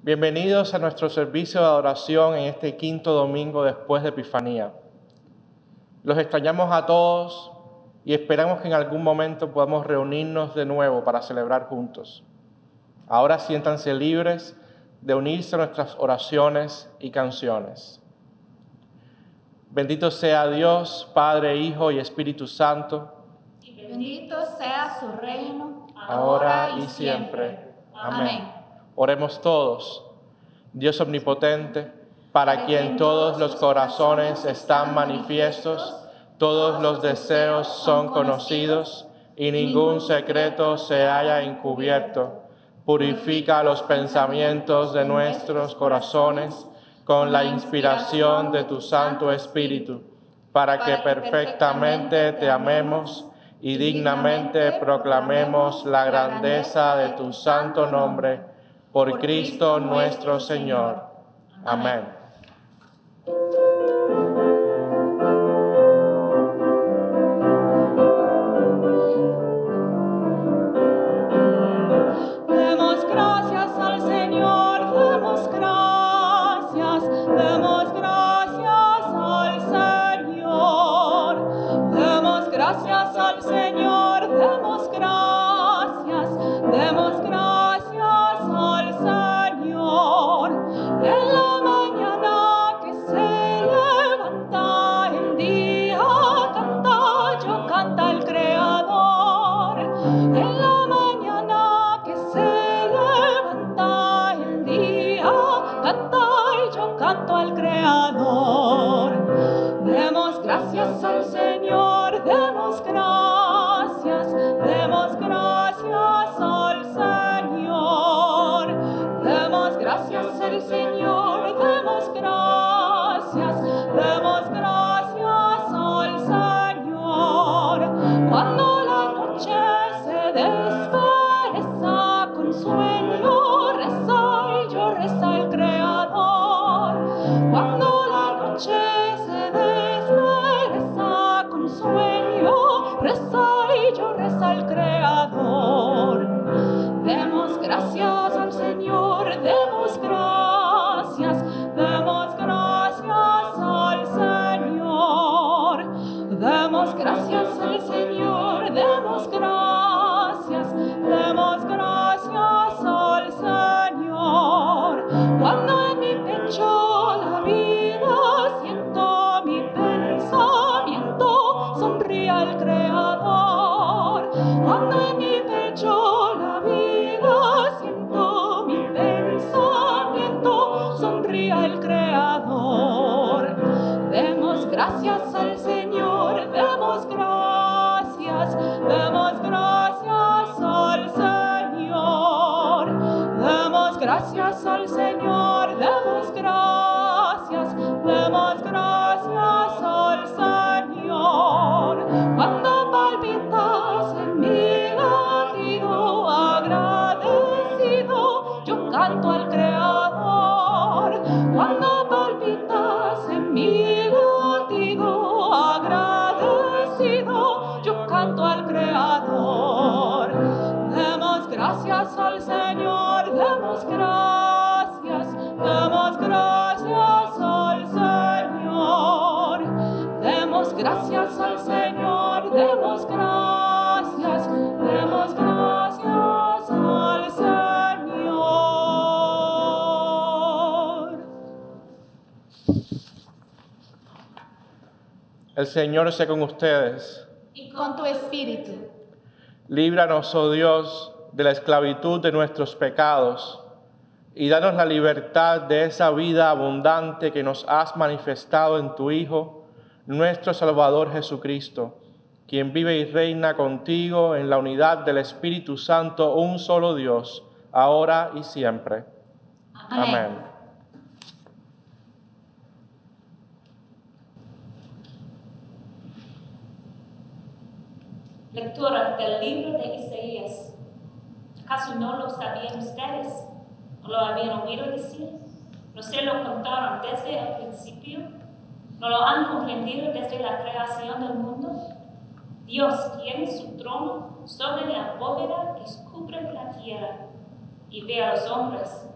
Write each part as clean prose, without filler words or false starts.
Bienvenidos a nuestro servicio de adoración en este quinto domingo después de Epifanía. Los extrañamos a todos y esperamos que en algún momento podamos reunirnos de nuevo para celebrar juntos. Ahora siéntanse libres de unirse a nuestras oraciones y canciones. Bendito sea Dios, Padre, Hijo y Espíritu Santo. Y bendito sea su reino, ahora y siempre. Amén. Oremos todos. Dios omnipotente, para quien todos los corazones están manifiestos, todos los deseos son conocidos y ningún secreto se haya encubierto. Purifica los pensamientos de nuestros corazones con la inspiración de tu Santo Espíritu, para que perfectamente te amemos y dignamente proclamemos la grandeza de tu santo nombre, por Cristo nuestro Señor. Amén. Demos gracias al Señor, demos gracias al Señor. Demos gracias al Señor, demos gracias al Señor. En la mañana que se levanta el día, canta el Creador. En la mañana que se levanta el día, canta y yo canto al Creador. Demos gracias al Señor, demos gracias al Señor. Demos gracias al Señor, demos gracias al Señor. Cuando la noche se despereza con sueño, reza y yo reza el Creador. Cuando la noche se despereza con sueño, reza y yo reza el Creador. Demos gracias al Señor, demos gracias al Señor. Demos gracias al Señor, demos gracias al Señor. Cuando en mi pecho la vida siento mi pensamiento, sonríe al Creador. Cuando en mi pecho la vida siento mi pensamiento, sonríe al Creador. Demos gracias al Señor, demos gracias al Señor. Demos gracias al Señor, demos gracias al Señor. Cuando palpitas en mi latido agradecido, yo canto al Creador. Cuando palpitas en mi latido agradecido, yo canto al Creador. Demos gracias al Señor, demos gracias al Señor. Demos gracias al Señor, demos gracias al Señor. El Señor esté con ustedes. Y con tu espíritu. Líbranos, oh Dios, de la esclavitud de nuestros pecados y danos la libertad de esa vida abundante que nos has manifestado en tu Hijo, nuestro Salvador Jesucristo, quien vive y reina contigo en la unidad del Espíritu Santo, un solo Dios, ahora y siempre. Amén. Lectura del libro de Isaías. ¿Acaso no lo sabían ustedes? ¿No lo habían oído decir? ¿No se lo contaron desde el principio? ¿No lo han comprendido desde la creación del mundo? Dios tiene su trono sobre la bóveda que cubre la tierra y ve a los hombres como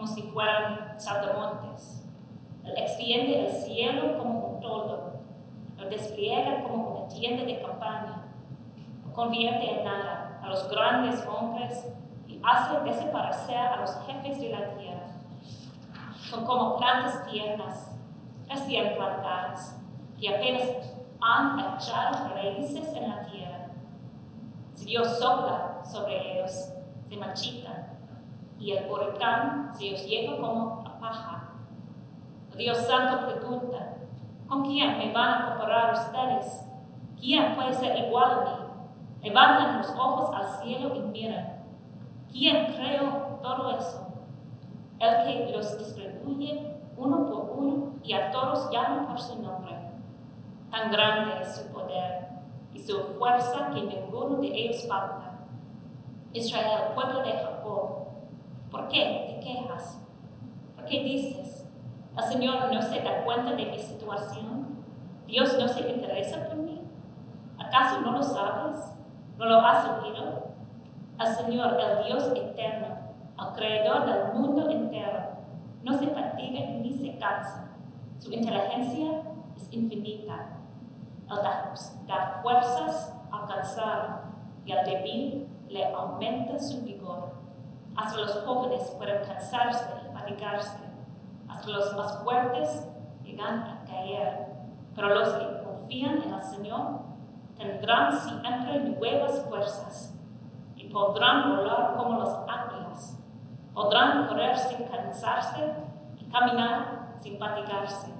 como si fueran saltamontes. Él extiende el cielo como un toldo, lo despliega como una tienda de campaña, lo convierte en nada a los grandes hombres y hace desaparecer a los jefes de la tierra. Son como plantas tiernas, recién plantadas, que apenas han echado raíces en la tierra. Si Dios sopla sobre ellos, se marchitan, y el huracán se los lleva como a paja. El Dios Santo pregunta, ¿con quién me van a comparar ustedes? ¿Quién puede ser igual a mí? Levantan los ojos al cielo y miran. ¿Quién creó todo eso? El que los distribuye uno por uno y a todos llama por su nombre. Tan grande es su poder y su fuerza que ninguno de ellos falta. Israel, pueblo de Jacob, ¿por qué te quejas? ¿Por qué dices, el Señor no se da cuenta de mi situación? ¿Dios no se interesa por mí? ¿Acaso no lo sabes? ¿No lo has oído? El Señor, el Dios eterno, el creador del mundo entero, no se fatiga ni se cansa. Su inteligencia es infinita. Él da fuerzas al cansado y al débil le aumenta su vigor. Hasta los jóvenes pueden cansarse y fatigarse. Hasta los más fuertes llegan a caer. Pero los que confían en el Señor tendrán siempre nuevas fuerzas y podrán volar como los águilas. Podrán correr sin cansarse y caminar sin fatigarse.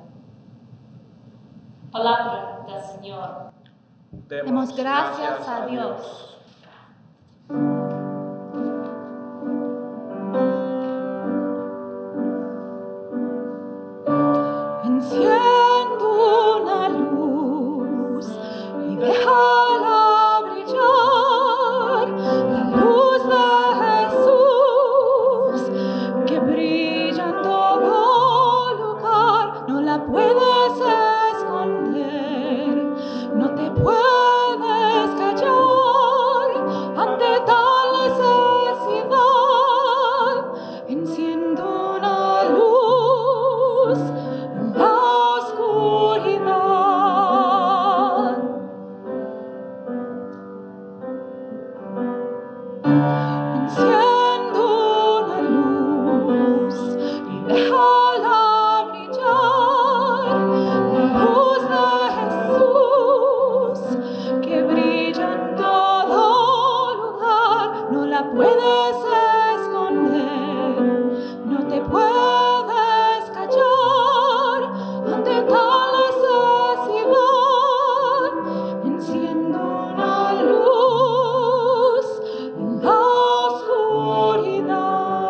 Palabra del Señor. Demos gracias a Dios. Enciendo una luz y déjala brillar, la luz de Jesús que brilla en todo lugar. No la puedes esconder, no te puedes callar ante tal necesidad. Enciendo una luz en la oscuridad. Enciendo una luz y déjala brillar, la luz de Jesús que brilla en todo lugar. No la puedes esconder, no te puedes callar ante tal necesidad. Enciendo una luz en la oscuridad.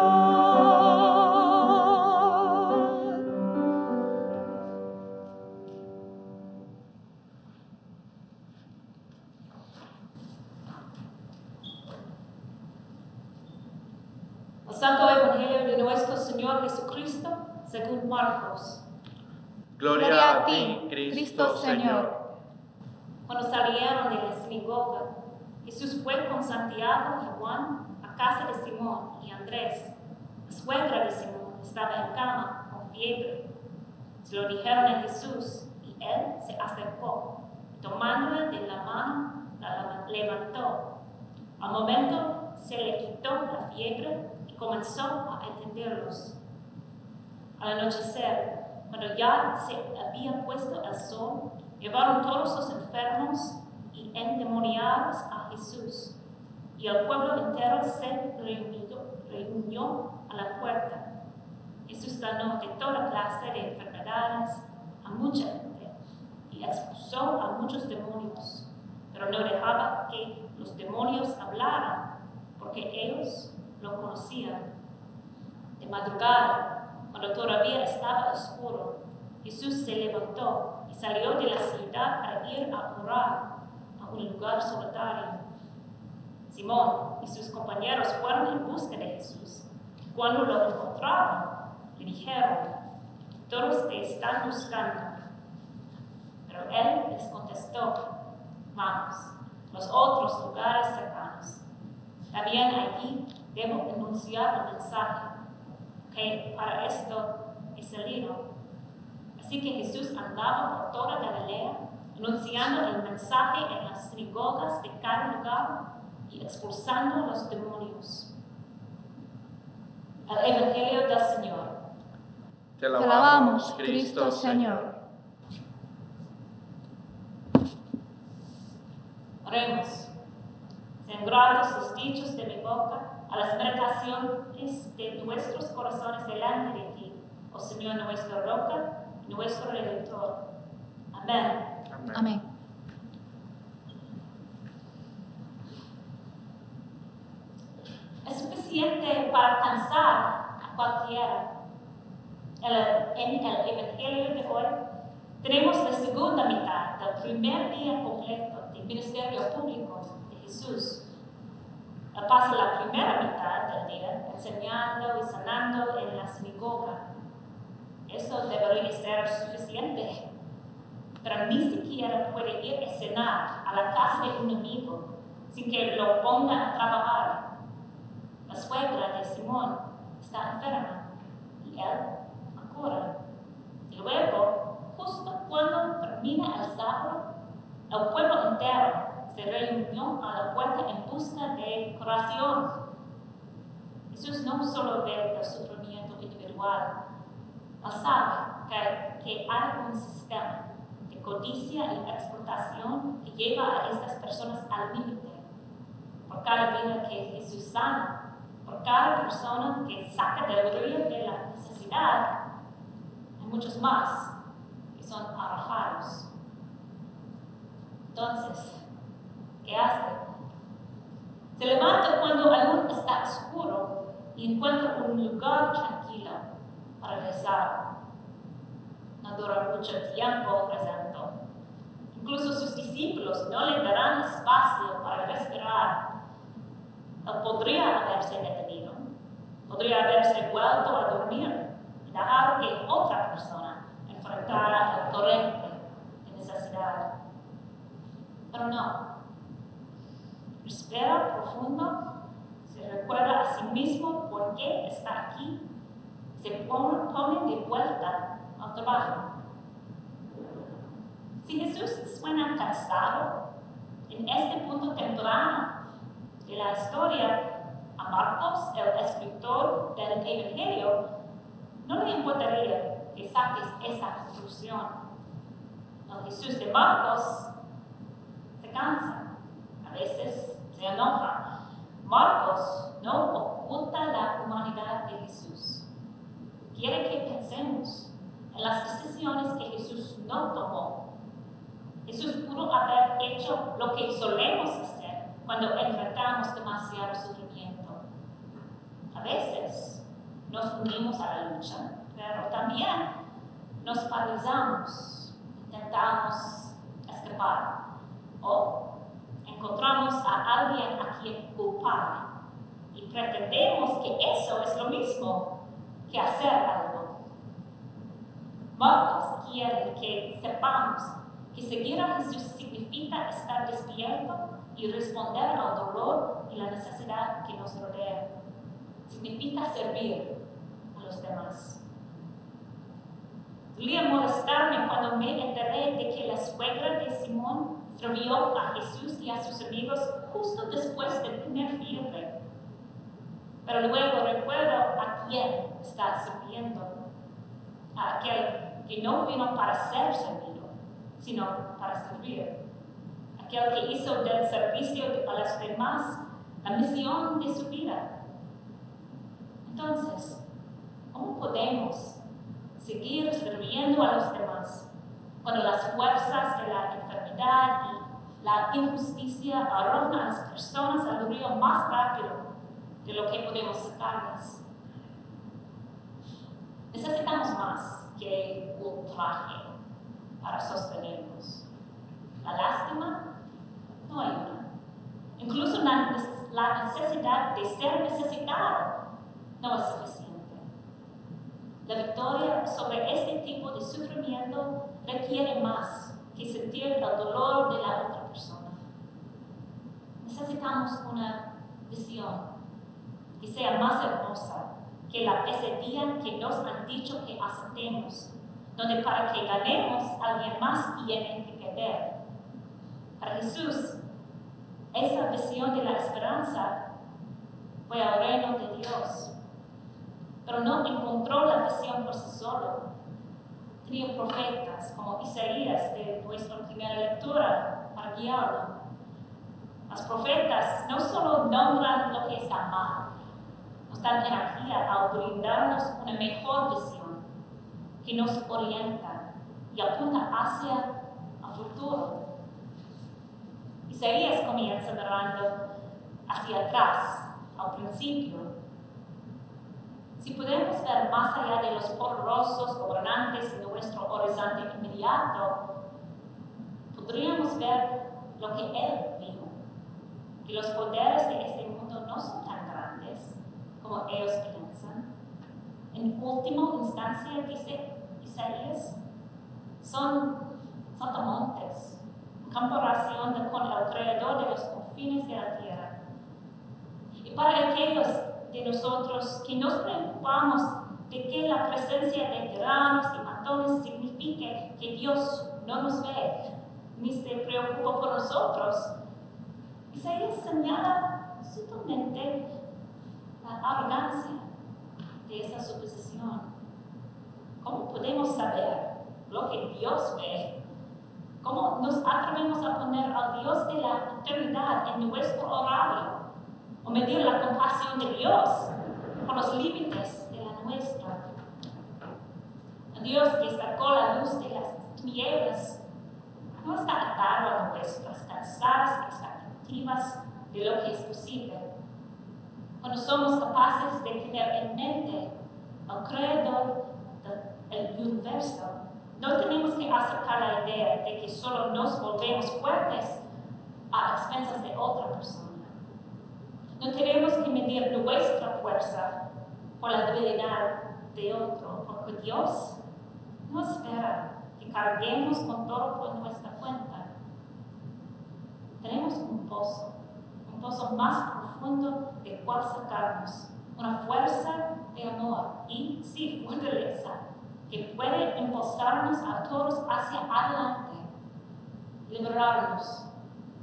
El Santo Evangelio de nuestro Señor Jesucristo, según Marcos. Gloria a ti, Cristo Señor. Cuando salieron de la sinagoga, Jesús fue con Santiago y Juan a casa de Simón y Andrés. La suegra de Simón estaba en cama con fiebre. Se lo dijeron a Jesús y él se acercó. Tomándola de la mano, la levantó. Al momento se le quitó la fiebre y comenzó a atenderlos. Al anochecer, cuando ya se había puesto el sol, llevaron todos los enfermos y endemoniados a Jesús, y el pueblo entero se reunió a la puerta. Jesús sanó de toda clase de enfermedades a mucha gente y expulsó a muchos demonios, pero no dejaba que los demonios hablaran, porque ellos lo conocían. De madrugada, cuando todavía estaba oscuro, Jesús se levantó y salió de la ciudad para ir a orar a un lugar solitario. Simón y sus compañeros fueron en busca de Jesús. Cuando lo encontraron, le dijeron, todos te están buscando. Pero él les contestó, vamos, los otros lugares cercanos. También allí debo anunciar el mensaje, que para esto he salido. Así que Jesús andaba por toda Galilea, anunciando el mensaje en las sinagogas de cada lugar y expulsando a los demonios. El Evangelio del Señor. Te alabamos, Cristo Señor. Oremos. Sean gratos los dichos de mi boca a las meditaciones de nuestros corazones delante de ti, oh Señor, nuestra roca y nuestro Redentor. Amén. Amén. Es suficiente para alcanzar a cualquiera. En el Evangelio de hoy tenemos la segunda mitad del primer día completo del ministerio público de Jesús. Él pasa la primera mitad del día enseñando y sanando en la sinagoga. Eso debería ser suficiente, pero ni siquiera puede ir a cenar a la casa de un amigo sin que lo pongan a trabajar. La suegra de Simón está enferma y él la cura. Y luego, justo cuando termina el sábado, el pueblo entero se reunió a la puerta en busca de curación. Jesús no solo ve el sufrimiento individual, él sabe que hay un sistema de codicia y explotación que lleva a estas personas al límite. Por cada vida que Jesús sana, por cada persona que saca del río de la necesidad, hay muchos más que son arrojados. Entonces, ¿qué hace? Se levanta cuando aún está oscuro y encuentra un lugar tranquilo para rezar. No dura mucho tiempo rezando. Incluso sus discípulos no le darán espacio para respirar. Él podría haberse detenido, podría haberse vuelto a dormir y dejar que otra persona enfrentara el torrente de necesidad. Pero no. Respira profundo, se recuerda a sí mismo por qué está aquí, se pone de vuelta al trabajo. Si Jesús suena cansado en este punto temprano de la historia, a Marcos, el escritor del Evangelio, no le importaría que saques esa conclusión. El Jesús de Marcos se cansa, a veces se enoja. Marcos no oculta la humanidad de Jesús. Quiere que pensemos en las decisiones que Jesús no tomó. Jesús pudo haber hecho lo que solemos hacer cuando enfrentamos demasiado sufrimiento. A veces nos unimos a la lucha, pero también nos paralizamos, intentamos escapar o encontramos a alguien a quien culpar y pretendemos que eso es lo mismo que hacer algo. Marcos quiere que sepamos que seguir a Jesús significa estar despierto y responder al dolor y la necesidad que nos rodea. Significa servir a los demás. Solía molestarme cuando me enteré de que la suegra de Simón sirvió a Jesús y a sus amigos justo después de tener fiebre. Pero luego recuerdo a quién está sirviendo, a aquel que no vino para ser servido, sino para servir. Aquel que hizo del servicio a los demás la misión de su vida. Entonces, ¿cómo podemos seguir sirviendo a los demás cuando las fuerzas de la enfermedad y la injusticia arrojan a las personas al río más rápido de lo que podemos sacarlas? Necesitamos más que un traje para sostenernos. La lástima no ayuda. Incluso la necesidad de ser necesitado no es suficiente. La victoria sobre este tipo de sufrimiento requiere más que sentir el dolor de la otra persona. Necesitamos una visión que sea más hermosa que la pesadilla que nos han dicho que aceptemos, donde para que ganemos alguien más tiene que perder. Para Jesús, esa visión de la esperanza fue al reino de Dios, pero no encontró la visión por sí solo. Tenía profetas como Isaías de nuestra primera lectura para guiarlo. Los profetas no solo nombran lo que está mal, nos dan energía al brindarnos una mejor visión que nos orienta y apunta hacia el futuro. Isaías comienza mirando hacia atrás, al principio. Si podemos ver más allá de los poderosos gobernantes en nuestro horizonte inmediato, podríamos ver lo que Él vio, que los poderes de este mundo no son tan grandes como ellos piensan. En última instancia, dice Isaías, son saltamontes, en comparación con el Creador de los confines de la tierra. Y para aquellos de nosotros que nos preocupamos de que la presencia de tiranos y matones signifique que Dios no nos ve, ni se preocupa por nosotros, Isaías señala sutilmente la arrogancia de esa suposición. ¿Cómo podemos saber lo que Dios ve? ¿Cómo nos atrevemos a poner al Dios de la eternidad en nuestro horario? ¿O medir la compasión de Dios con los límites de la nuestra? El Dios que sacó la luz de las tinieblas no está atado a nuestras cansadas expectativas de lo que es posible. Cuando somos capaces de tener en mente al Creador del universo, no tenemos que aceptar la idea de que solo nos volvemos fuertes a expensas de otra persona. No tenemos que medir nuestra fuerza por la debilidad de otro, porque Dios no espera que carguemos con todo por nuestra cuenta. Tenemos un pozo más profundo del cual sacarnos, una fuerza de amor y, sí, fortaleza, que puede impulsarnos a todos hacia adelante, liberarnos.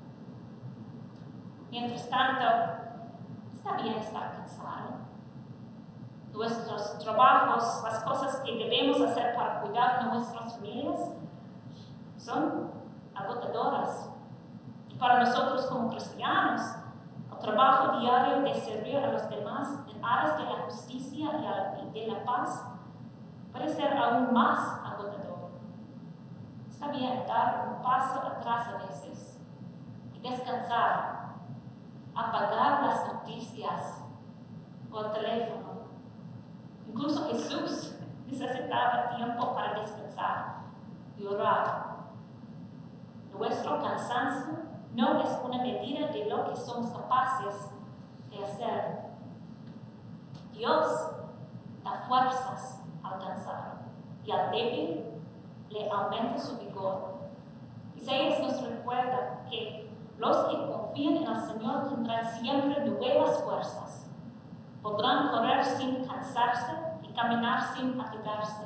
Mientras tanto, está bien estar cansado. Nuestros trabajos, las cosas que debemos hacer para cuidar de nuestras familias, son agotadoras. Y para nosotros como cristianos, el trabajo diario de servir a los demás en aras de la justicia y de la paz puede ser aún más agotador. Está bien dar un paso atrás a veces y descansar, apagar las noticias o el teléfono. Incluso Jesús necesitaba tiempo para descansar y orar. Nuestro cansancio no es una medida de lo que somos capaces de hacer. Dios da fuerzas al cansado y al débil le aumenta su vigor. Isaías nos recuerda que los que confían en el Señor tendrán siempre nuevas fuerzas. Podrán correr sin cansarse y caminar sin fatigarse.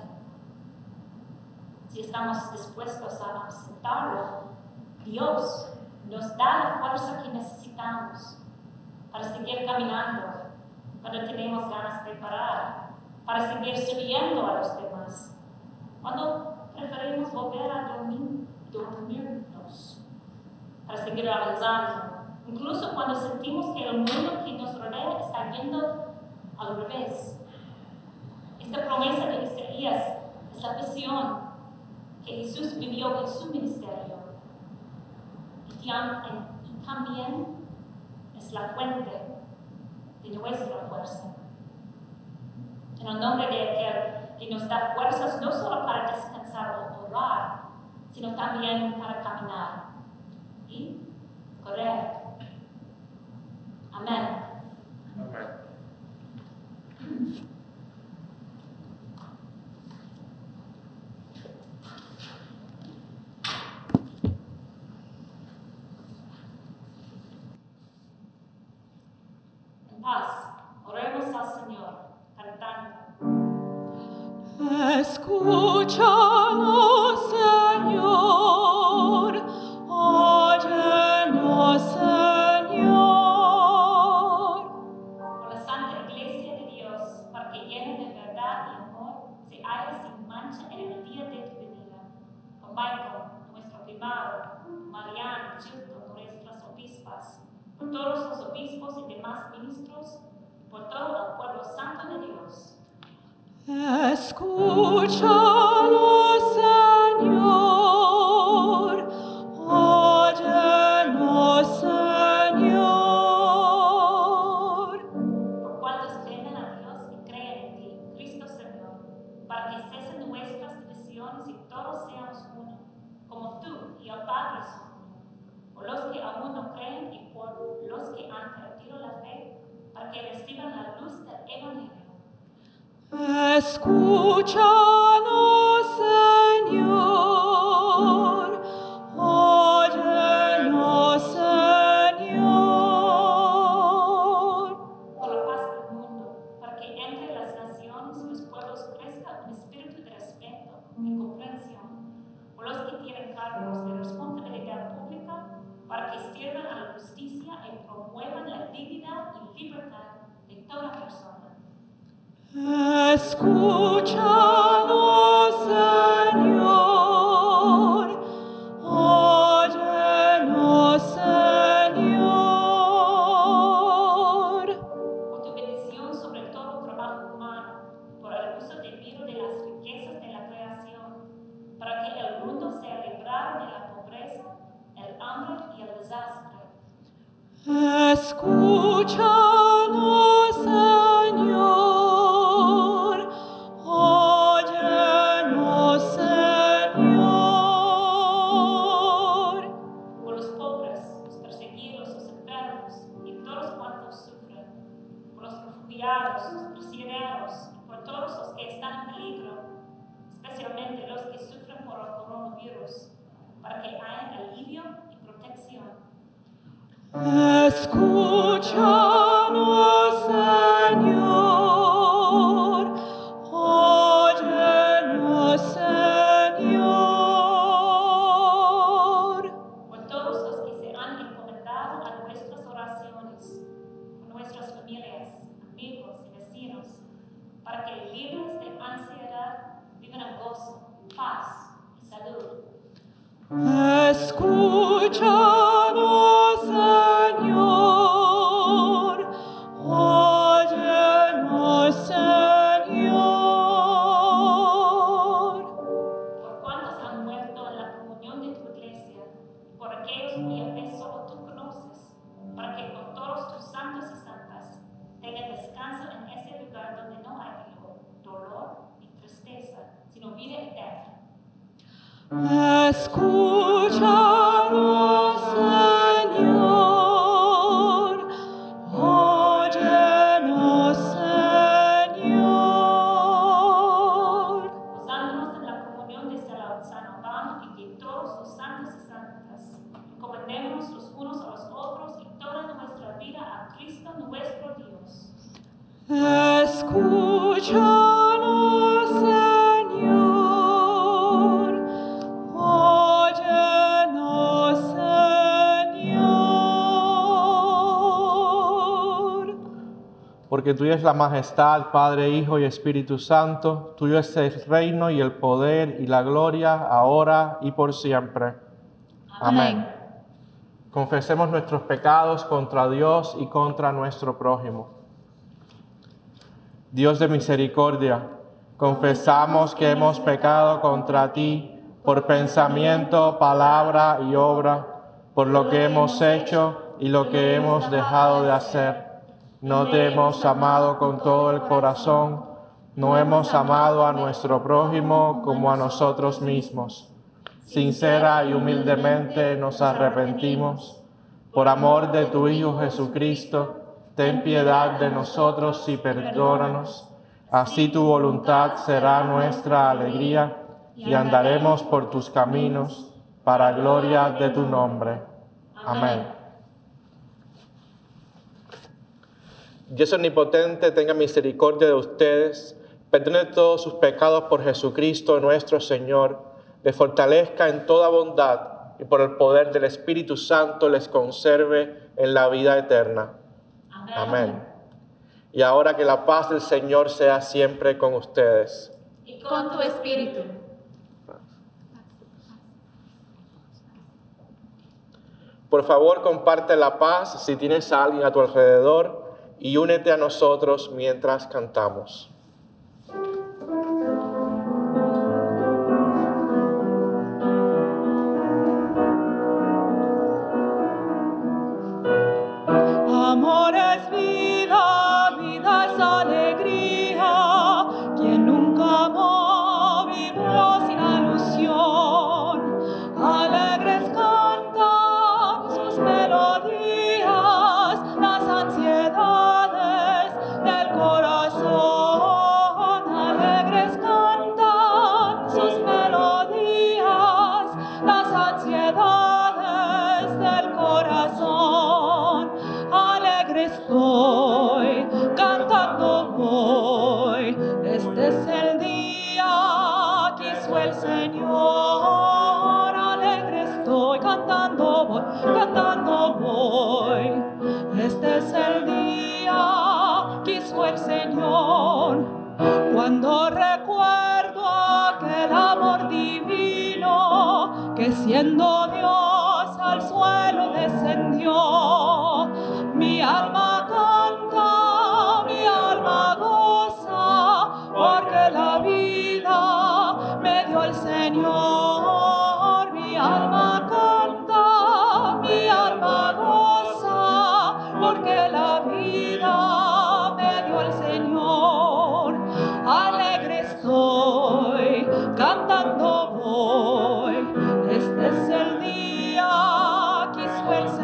Si estamos dispuestos a aceptarlo, Dios nos da la fuerza que necesitamos para seguir caminando cuando tenemos ganas de parar, para seguir sirviendo a los demás, cuando preferimos volver a dormirnos, para seguir avanzando, incluso cuando sentimos que el mundo que nos rodea está yendo al revés. Esta promesa de Isaías es la visión que Jesús vivió en su ministerio y también es la fuente de nuestra fuerza. En el nombre de aquel que nos da fuerzas no solo para descansar o orar, sino también para caminar y correr. Amén. Amén. En paz, oremos al Señor, cantando. Escúchanos, Señor, óyenos, Señor. Por la Santa Iglesia de Dios, para que llena de verdad y amor, se halle sin mancha en el día de tu venida. Por Michael, nuestro primado, Mariano, Chilton, nuestras obispas, por todos los obispos y demás ministros, por todo el pueblo santo de Dios. Escúchanos, Señor, óyenos, Señor. Por cuantos temen a Dios y creen en ti, Cristo Señor, para que cesen nuestras divisiones y todos seamos uno, como tú y el Padre son uno. Por los que aún no creen y por los que han perdido la fe, para que reciban la luz del Evangelio. Escúchanos, Señor, óyenos, Señor. Por la paz del mundo, para que entre las naciones y los pueblos crezca un espíritu de respeto y comprensión. Por los que tienen cargos de responsabilidad pública, para que sirvan a la justicia y promuevan la dignidad y libertad de toda persona. Escúchanos, Señor, óyenos, Señor. Por tu bendición sobre todo trabajo humano, por el uso debido de las riquezas de la creación, para que el mundo sea librado de la pobreza, el hambre y el desastre. Escúchanos, Señor, óyenos, Señor. Por los pobres, los perseguidos, los enfermos y todos cuantos sufren, por los refugiados, los prisioneros y por todos los que están en peligro, especialmente los que sufren por el coronavirus, para que haya alivio y protección. Escúchanos, Señor, óyenos, Señor. Por todos los que se han encomendado a nuestras oraciones, por nuestras familias, amigos y vecinos, para que libres de ansiedad vivan en gozo, paz y salud. Escúchanos, Señor, óyenos, Señor. Por cuantos han muerto en la comunión de tu iglesia, y por aquellos cuya fe solo tú conoces, para que con todos tus santos y santas tengan descanso en ese lugar donde no hay dolor ni tristeza, sino vida eterna. Escúchanos, Señor, óyenos, Señor. Gozándonos en la comunión de San Albano y de todos los santos y santas, encomendémonos los unos a los otros y toda nuestra vida a Cristo nuestro Dios. Escúchanos, Señor, óyenos, Señor. Porque tuya es la majestad, Padre, Hijo y Espíritu Santo, tuyo es el reino y el poder y la gloria, ahora y por siempre. Amén. Confesemos nuestros pecados contra Dios y contra nuestro prójimo. Dios de misericordia, confesamos que hemos pecado contra ti por pensamiento, palabra y obra, por lo que hemos hecho y lo que hemos dejado de hacer. No te hemos amado con todo el corazón, no hemos amado a nuestro prójimo como a nosotros mismos. Sincera y humildemente nos arrepentimos. Por amor de tu Hijo Jesucristo, ten piedad de nosotros y perdónanos. Así tu voluntad será nuestra alegría y andaremos por tus caminos para gloria de tu nombre. Amén. Dios omnipotente tenga misericordia de ustedes, perdone todos sus pecados por Jesucristo nuestro Señor, les fortalezca en toda bondad y por el poder del Espíritu Santo les conserve en la vida eterna. Amén. Y ahora que la paz del Señor sea siempre con ustedes. Y con tu espíritu. Por favor, comparte la paz si tienes a alguien a tu alrededor y únete a nosotros mientras cantamos. Amor es vida, vida es alegría. Quien nunca amó vivió sin ilusión. Alegres cantan sus melodías, las ansiedades del corazón. Alegres cantan sus melodías, las ansiedades del corazón. Alegre estoy, cantando voy, este es el día que hizo el Señor. Alegre estoy, cantando voy, este es el día que hizo el Señor. Cuando recuerdo aquel amor divino que siendo Dios al suelo descendió, mi alma canta, mi alma goza, porque la vida me dio el Señor. Mi alma canta, mi alma goza, porque la vida me dio el Señor. Alegre estoy, cantando voy, este es el día que hizo el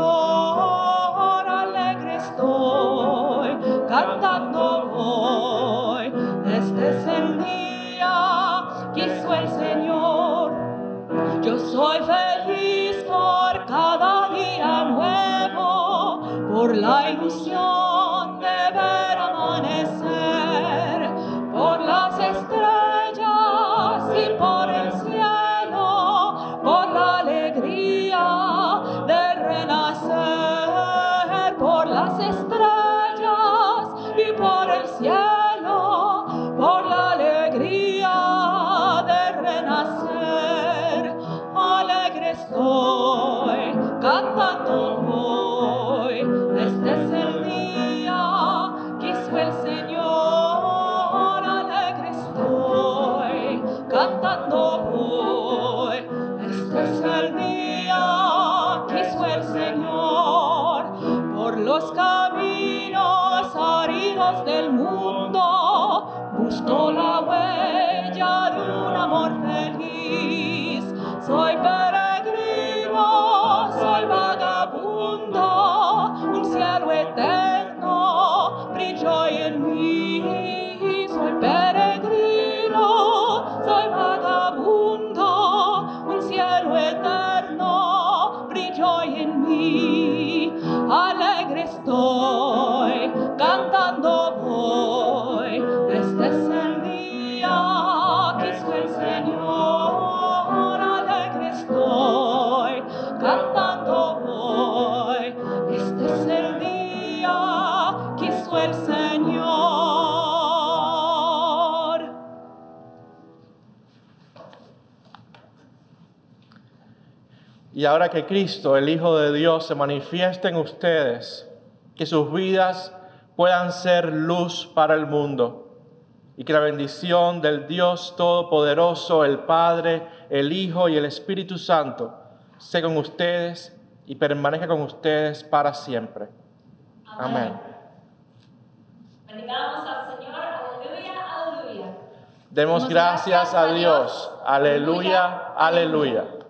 Señor. Alegre estoy, cantando voy, este es el día que hizo el Señor. Yo soy feliz por cada día nuevo, por la ilusión de ver amanecer, por las estrellas y por el cielo, por la alegría de renacer, por las estrellas y por el cielo, por la alegría de renacer. Alegre estoy, cantando voy, este es el día que hizo el Señor. Alegre estoy, cantando voy, este es el día que hizo el Señor. Por los caminos áridos del mundo busco la huella de un amor feliz. Soy peregrino, soy vagabundo, un cielo eterno brilla hoy en mí. Soy peregrino, soy vagabundo, un cielo eterno brilla hoy en mí. Alegre estoy, cantando voy, este es el día que hizo el Señor. Alegre estoy, cantando voy, este es el día que hizo el Señor. Y ahora que Cristo, el Hijo de Dios, se manifiesta en ustedes, que sus vidas puedan ser luz para el mundo y que la bendición del Dios Todopoderoso, el Padre, el Hijo y el Espíritu Santo, sea con ustedes y permanezca con ustedes para siempre. Amén. Bendigamos al Señor. Aleluya, aleluya. Demos gracias a Dios. Aleluya, aleluya.